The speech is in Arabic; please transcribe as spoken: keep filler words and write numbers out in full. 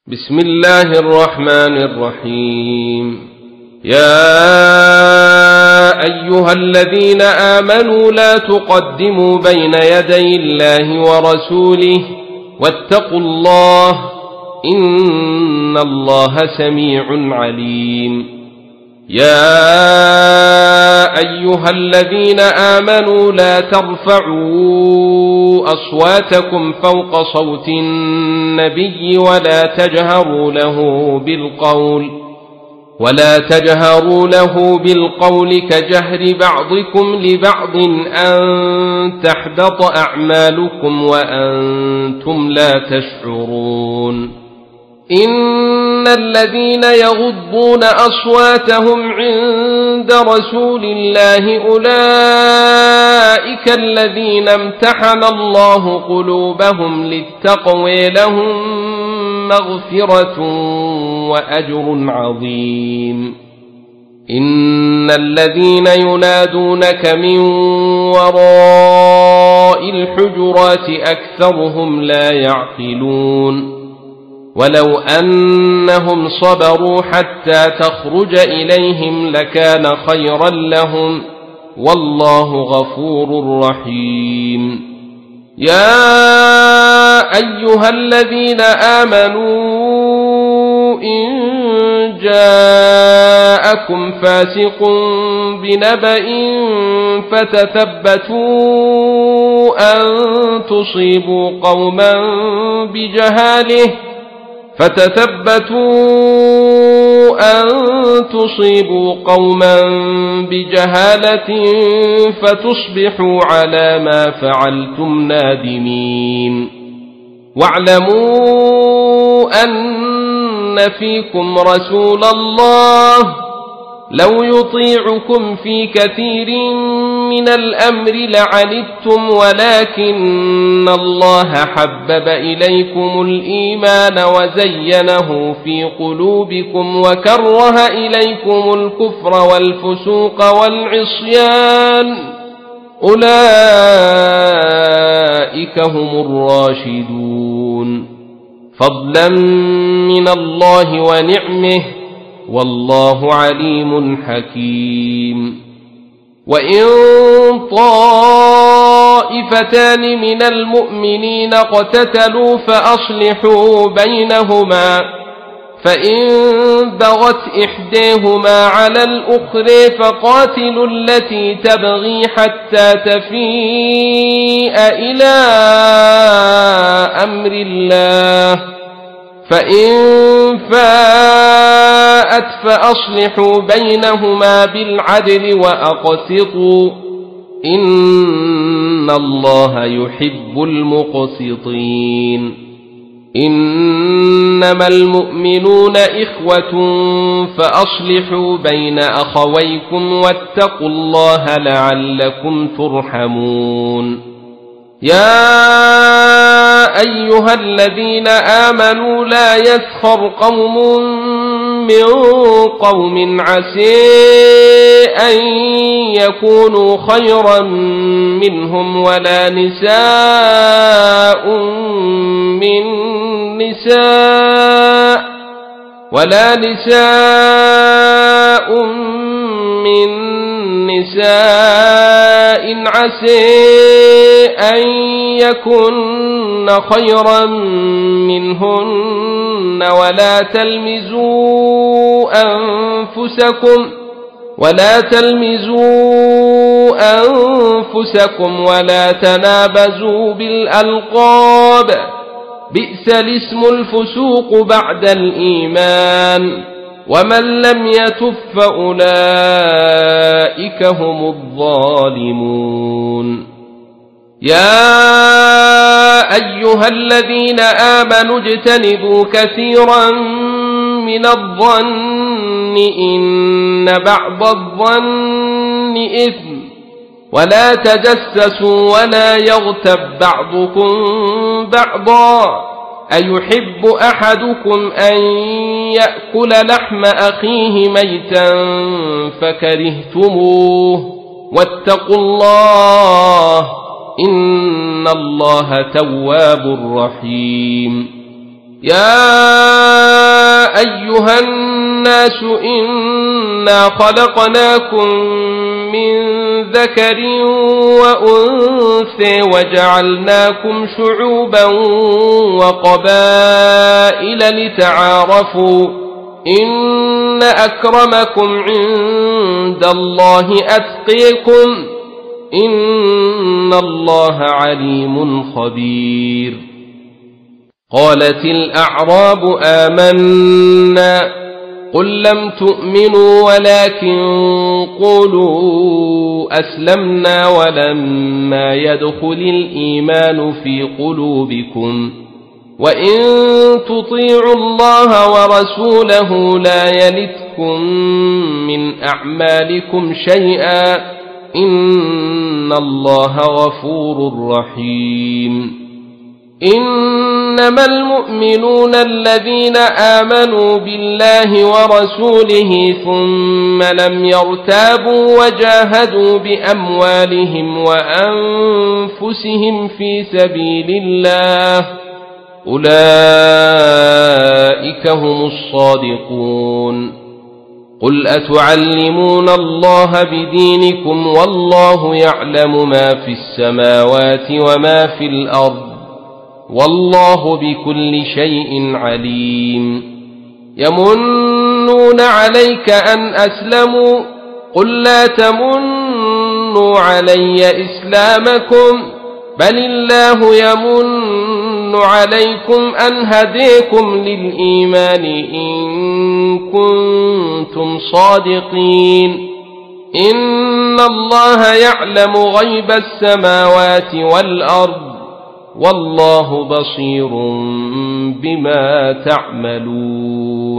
بسم الله الرحمن الرحيم. يا أيها الذين آمنوا لا تقدموا بين يدي الله ورسوله واتقوا الله إن الله سميع عليم. يا أيها الذين آمنوا لا ترفعوا أصواتكم فوق صوت النبي ولا تجهروا له بالقول ولا تجهروا له بالقول كجهر بعضكم لبعض أن تحبط أعمالكم وأنتم لا تشعرون. إن الذين يغضون أصواتهم عند رسول الله أولئك الذين امتحن الله قلوبهم للتقوى لهم مغفرة وأجر عظيم. إن الذين ينادونك من وراء الحجرات أكثرهم لا يعقلون. ولو أنهم صبروا حتى تخرج إليهم لكان خيرا لهم والله غفور رحيم. يا أيها الذين آمنوا إن جاءكم فاسق بنبأ فتثبتوا أن تصيبوا قوما بجهاله فتثبتوا أن تصيبوا قوما بجهالة فتصبحوا على ما فعلتم نادمين. واعلموا أن فيكم رسول الله لو يطيعكم في كثير من الأمر لعنتم ولكن الله حبب إليكم الإيمان وزينه في قلوبكم وكره إليكم الكفر والفسوق والعصيان أولئك هم الراشدون فضلا من الله ونعمه والله عليم حكيم. وإن طائفتان من المؤمنين اقتتلوا فأصلحوا بينهما فإن بغت إحداهما على الأخرى فقاتلوا التي تبغي حتى تفيء إلى أمر الله فإن فاءت فأصلحوا بينهما بالعدل وأقسطوا إن الله يحب المقسطين. إنما المؤمنون إخوة فأصلحوا بين أخويكم واتقوا الله لعلكم ترحمون. يا أيها الذين آمنوا لا يسخر قوم من قوم عسى أن يكونوا خيرا منهم ولا نساء من نساء ولا نساء من نساء عسى أن يكن خيرا منهن ولا تلمزوا أنفسكم ولا تلمزوا أنفسكم ولا تنابزوا بالألقاب بئس الاسم الفسوق بعد الإيمان ومن لم يتب فأولئك هم الظالمون. يا أيها الذين آمنوا اجتنبوا كثيرا من الظن إن بعض الظن إثم ولا تجسسوا ولا يغتب بعضكم بعضا أيحب أحدكم أن يأكل لحم أخيه ميتا فكرهتموه واتقوا الله إن الله تواب رحيم. يا أيها الناس إنا خلقناكم من ذكر وأنثى وجعلناكم شعوبا وقبائل لتعارفوا إن أكرمكم عند الله أتقيكم إن الله عليم خبير. قالت الأعراب آمنا قل لم تؤمنوا ولكن قولوا أسلمنا ولما يدخل الإيمان في قلوبكم وإن تطيعوا الله ورسوله لا يلتكم من أعمالكم شيئا إن الله غفور رحيم. إنما المؤمنون الذين آمنوا بالله ورسوله ثم لم يرتابوا وجاهدوا بأموالهم وأنفسهم في سبيل الله أولئك هم الصادقون. قل أتعلمون الله بدينكم والله يعلم ما في السماوات وما في الأرض والله بكل شيء عليم. يمنون عليك أن أسلموا قل لا تمنوا علي إسلامكم بل الله يمن عليكم أن هديكم للإيمان إن كنتم صادقين. إن الله يعلم غيب السماوات والأرض والله بصير بما تعملون.